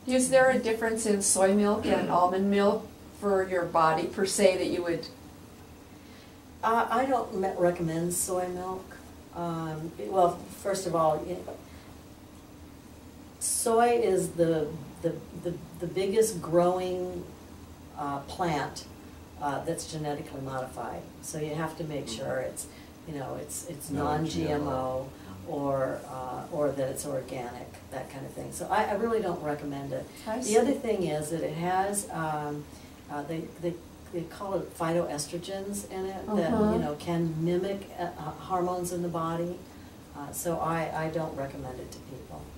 Is there a difference in soy milk and almond milk for your body per se that you would? I don't recommend soy milk. Well, first of all, soy is the biggest growing plant that's genetically modified. So you have to make sure it's it's non-GMO or that it's organic, that kind of thing. So I really don't recommend it. The other thing is that it has they call it phytoestrogens in it that can mimic hormones in the body. So I don't recommend it to people.